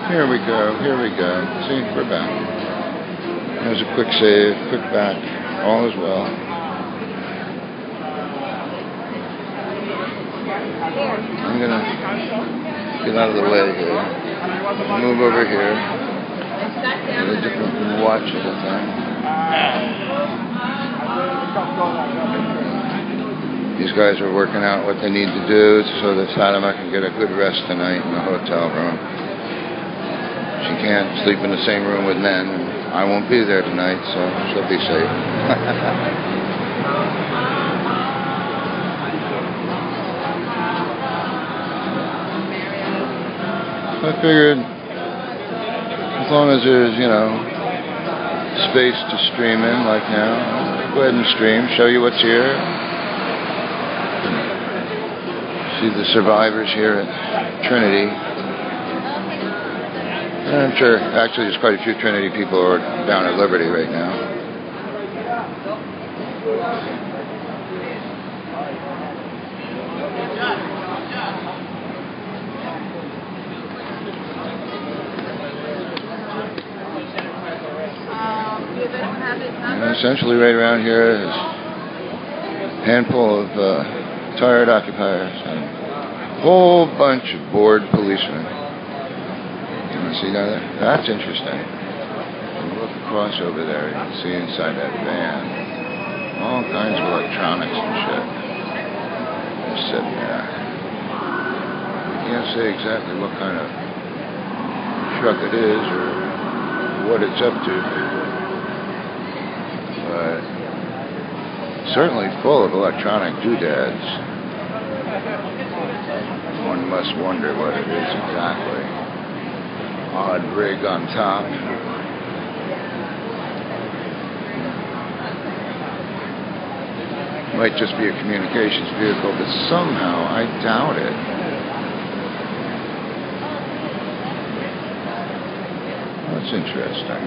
Here we go. See, we're back. There's a quick save, quick back. All is well. I'm going to get out of the way here. Move over here. Get a different watchable thing. These guys are working out what they need to do so that Fatima can get a good rest tonight in the hotel room. She can't sleep in the same room with men, and I won't be there tonight, so she'll be safe. I figured as long as there's, space to stream in like now, go ahead and stream, show you what's here. See the survivors here at Trinity. I'm sure, actually, there's quite a few Trinity people who are down at Liberty right now. And essentially, right around here is a handful of tired occupiers and a whole bunch of bored policemen. See that? That's interesting. Look across over there, you can see inside that van all kinds of electronics and shit. They're sitting there. You can't say exactly what kind of truck it is or what it's up to, but certainly full of electronic doodads. One must wonder what it is exactly. Odd rig on top. Might just be a communications vehicle, but somehow I doubt it. That's interesting.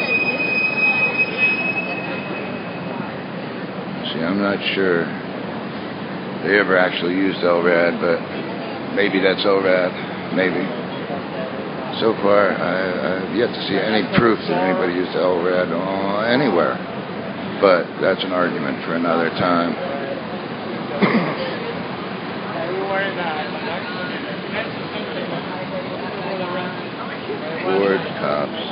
See, I'm not sure they ever actually used LRAD, but maybe that's LRAD. Maybe. So far, I've yet to see any proof that anybody used LRAD anywhere. But that's an argument for another time. Bored cops.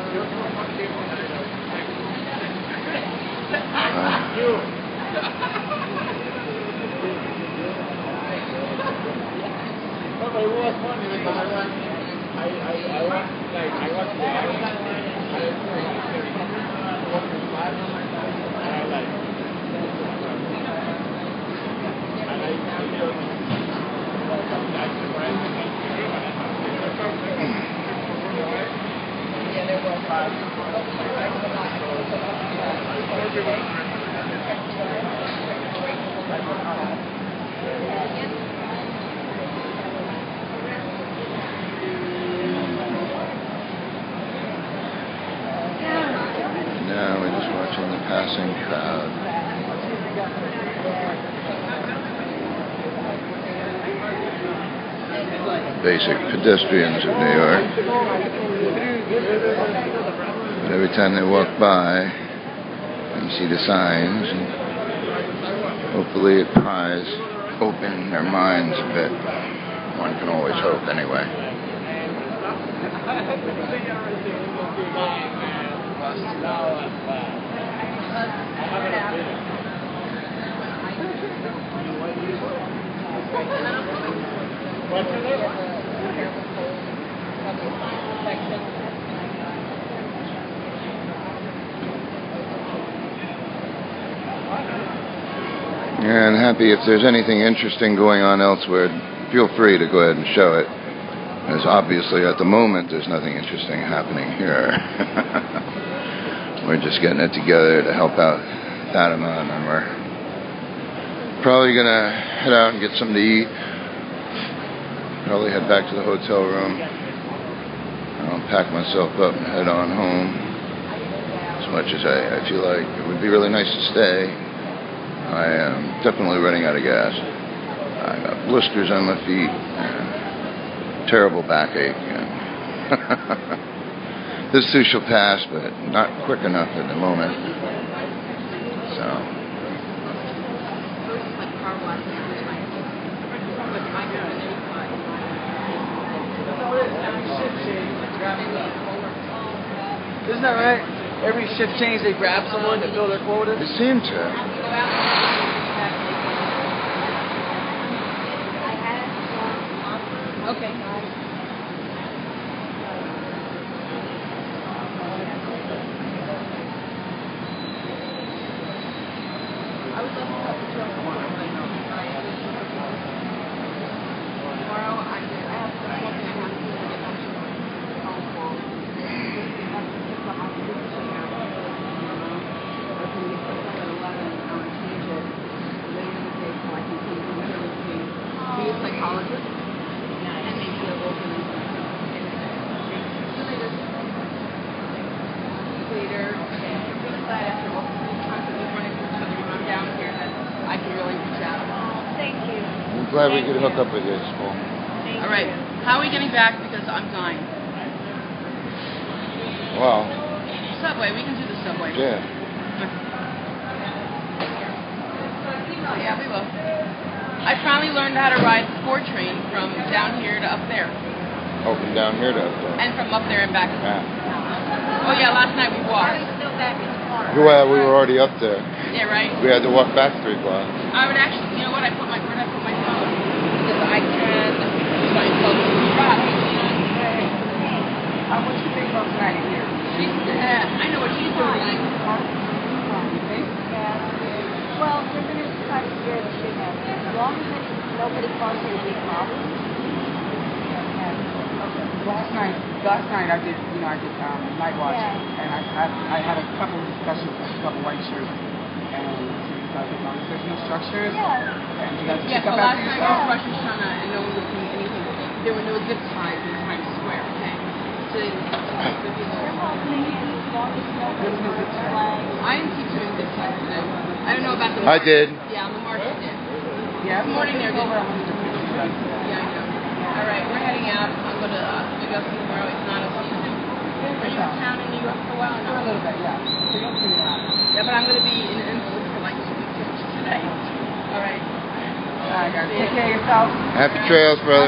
Now we're just watching the passing crowd. Basic pedestrians of New York. But every time they walk by, you see the signs, and hopefully it pries open their minds a bit. One can always hope, anyway. And happy if there's anything interesting going on elsewhere, feel free to go ahead and show it. As obviously at the moment there's nothing interesting happening here. We're just getting it together to help out Fatima, and then we're probably gonna head out and get something to eat. Probably head back to the hotel room. I'll pack myself up and head on home. As much as I feel like it would be really nice to stay, I am definitely running out of gas. I got blisters on my feet and terrible backache. And This too shall pass, but not quick enough at the moment. So. Isn't that right? Every shift change, they grab someone to fill their quota? It seemed to. Okay. Psychologist and maybe a local later. I'm glad after all the times that we've run into each other when I'm down here that I can really reach out. Thank you. I'm glad we could hook up with this, Paul. All right. How are we getting back? Because I'm dying. Wow. Subway. We can do the subway. Yeah. Yeah, we will. I finally learned how to ride the 4 train from down here to up there. Oh, from down here to up there. And from up there and back. Ah. Oh yeah, last night we walked. Well, we were already up there. Yeah, right? We had to walk back 3 blocks. I would actually, you know what, where did I put my phone? Because I can find close to the rock. What you think about tonight here? I know what she's doing. Well, we're going to try to scare the shit out of it. As long as nobody causes a big problem. Last night I did night watch, and I had a couple of discussions with a couple white shirts, and there's no structures. And you guys Yeah, come so back last to night yourself. was Rosh Hashanah and no one was doing anything. There were no gift ties in Times Square, okay? So they didn't give you I didn't keep doing gift ties today. I don't know about the march. I did. Yeah, on the march I did. Yeah, This morning they're over. Yeah, I know. All right, we're heading out. I'm going to go see tomorrow. It's not a season. Are you in town in New York for a while? For a little bit, yeah. So you'll see around. Yeah, but I'm going to be in Innsbruck for like 2 weeks today. All right. All right, guys. Take care of yourself. Happy trails, brother.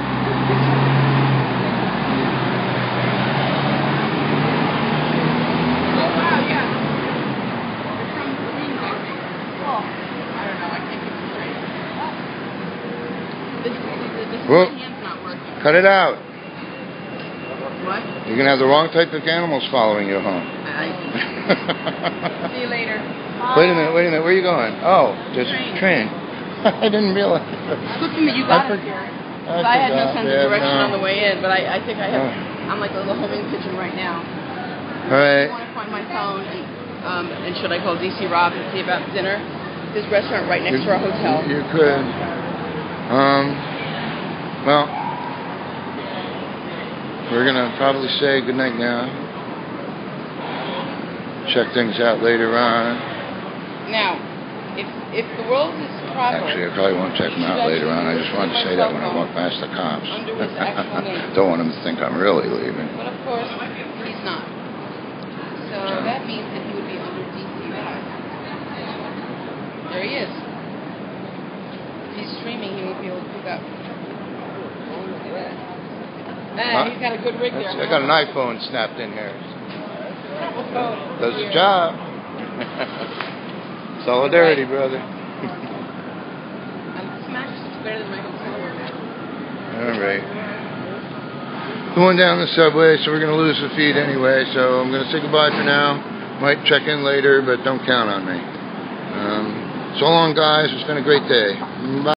Well, cut it out. What? You're going to have the wrong type of animals following you home. See you later. Wait a minute. Where are you going? Oh, there's a train. I didn't realize. Good for me, you got it here. I had no sense of direction on the way in, but I think I have. I'm like a little homing pigeon right now. All right. I want to find my phone, and should I call DC Rob and see about dinner? There's a restaurant right next to our hotel. You could. Well, we're going to probably say goodnight now. Check things out later on. Now, if the world is proper... Actually, I probably won't check them out later on. I just wanted to say that when I walk past the cops. Under his actual name. Don't want them to think I'm really leaving. But of course, he's not. So that means that he would be under DC Rob. There he is. If he's streaming, he won't be able to pick up. He's got a good rig there. I got an iPhone snapped in here. Does the job. Solidarity, brother. Smash is better than my hotel room. All right. Going down the subway, so we're going to lose the feed anyway. So I'm going to say goodbye for now. Might check in later, but don't count on me. So long, guys. It's been a great day. Bye.